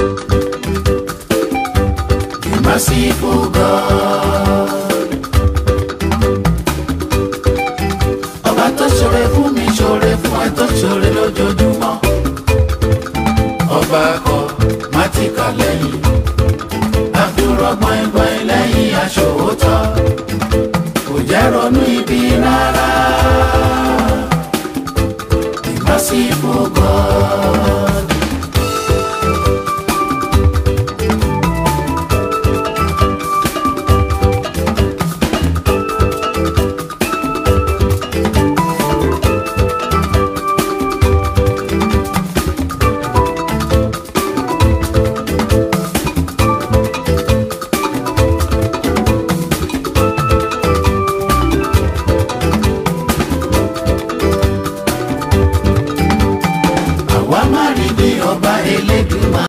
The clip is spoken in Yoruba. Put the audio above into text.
The merciful God. Ọba tó ṣoore fún mi ṣoore fún ẹ tó ṣoore lójoojúmọ́. Ọba kọ má ti kà lẹ́yìn. Àdúrà gbọ̀ngbọ̀n lẹ́yìn aṣòótọ́. Kò jẹ́ ronú ibi rárá. The merciful God.